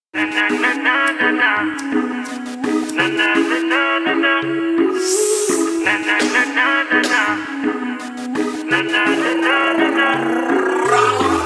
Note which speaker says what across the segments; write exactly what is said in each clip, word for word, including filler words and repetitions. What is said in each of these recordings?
Speaker 1: Na na na na na na. Na na na na na na. Na na na na na na. Na na na na na na.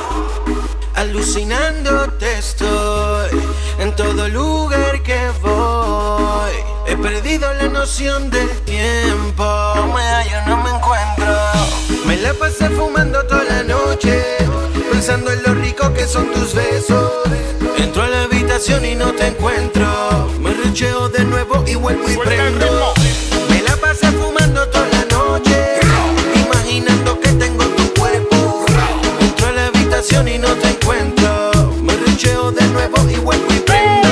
Speaker 2: Alucinándote estoy en todo lugar que voy. He perdido la noción del tiempo. No me hallo, no me encuentro. Me la pasé fumando toda la noche, pensando en lo rico que son tus besos. Entro a la habitación y no te encuentro. Me recheo de nuevo y vuelvo y prendo. Me la pasé fumando toda la noche, imaginando que tengo tu cuerpo. Entro a la habitación y no te encuentro. Me recheo de nuevo y vuelvo y prendo.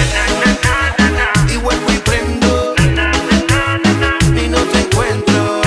Speaker 2: Y vuelvo y prendo. Y no te encuentro.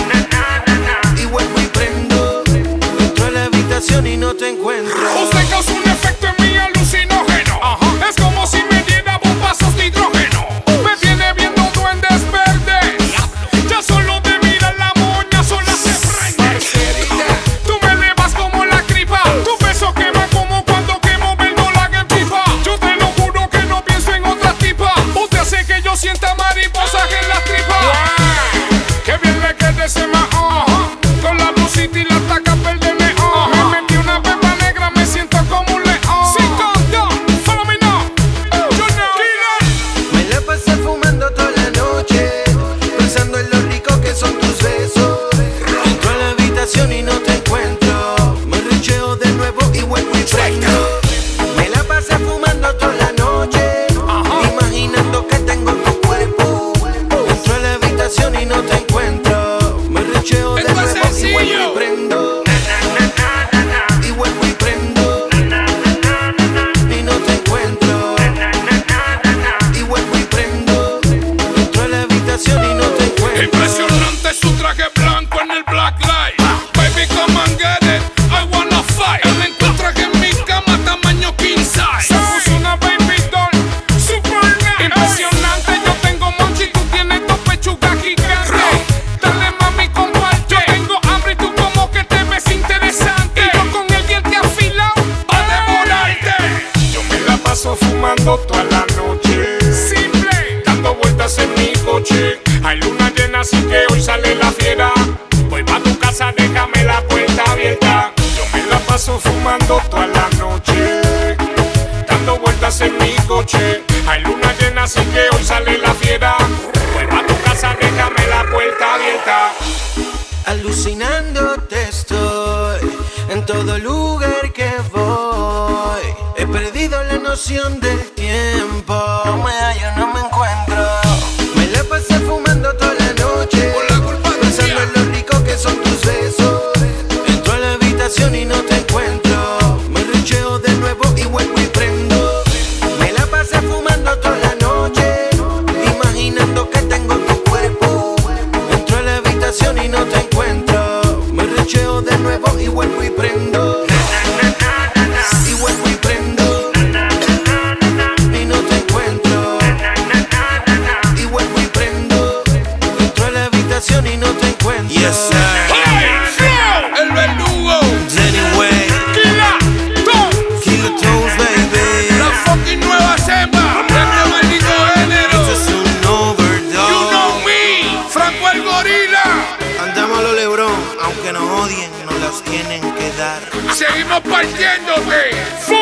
Speaker 2: Y vuelvo y prendo. Entro a la habitación y no te encuentro.
Speaker 3: Usted causa un efecto en mí alucinógeno. Ajá. Es como si me diera bombazos de hidrógeno. Me tiene viendo duendes verdes. Ya solo de mirar la moña sola se prende. Tú me elevas como la gripa. Tu beso quema como cuando quemo verdolaga en pipa. Yo te lo juro que no pienso en otra tipa. Usted hace que yo sienta mariposas en la tripa. Que bien le quede ese maón. Con la blusita y la taca verde neón. Me metí una pepa negra, me siento como un león. Sin condón, follow me now. You know.
Speaker 2: Me la pasé fumando toda la noche, pensando en lo rico que son tus besos. Entro a la habitación y no te encuentro. Me recheo de nuevo y vuelvo y prendo. Me la pasé fumando toda la noche, imaginando que tengo tu cuerpo. Entro a la habitación y no te encuentro. Me recheo de
Speaker 3: Esto es
Speaker 2: nuevo y vuelvo
Speaker 3: sencillo.
Speaker 2: y prendo. Y vuelvo y prendo. Y no te encuentro. Y vuelvo y prendo. Entro a la habitación y no te encuentro.
Speaker 3: Impresionante su traje blanco en el black light. Baby, come and get it, I wanna fight. El encuentro en mi cama tamaño king size. Se puso una baby doll, super nice. Impresionante, yo tengo monchi, tú tienes dos pechugas gigantes. Dale mami, comparte. Yo tengo hambre y tú como que te ves interesante. Y yo con el diente afilado a devorarte. Yo me la paso fumando toda la noche. Simple, dando vueltas en mi coche. Hay luna llena, así que hoy sale la fiera. Voy pa' tu casa, déjame la puerta abierta. Yo me la paso fumando toda la noche, dando vueltas en mi coche. Hay luna llena, así que hoy sale la fiera. Voy pa' tu casa, déjame la puerta abierta.
Speaker 2: Alucinándote estoy en todo lugar que voy. He perdido la noción del tiempo. No me hallo, no me encuentro. Me la pasé fumando toda la noche, pensando en lo rico que son tus besos. Entro a la habitación y no te encuentro. Me recheo de nuevo y vuelvo y prendo. Me la pasé fumando toda la noche, imaginando que tengo tu cuerpo. Entro a la habitación y no te encuentro. Me recheo de nuevo y vuelvo y prendo. Y vuelvo y prendo. Y no te encuentro. Y vuelvo y prendo. Entro a la habitación y no te encuentro.
Speaker 4: Yes, sir.
Speaker 3: Hey, Phil, el verdugo.
Speaker 4: Anyway,
Speaker 3: Killa, Tom,
Speaker 4: Killer Tones, baby.
Speaker 3: la fucking nueva cepa de este maldito género.
Speaker 4: Esto es un
Speaker 3: You
Speaker 4: overdose.
Speaker 3: know me, Franco el gorila.
Speaker 4: Andamos a lo Lebron, aunque nos odien, nos las tienen que dar.
Speaker 3: Seguimos partiéndote.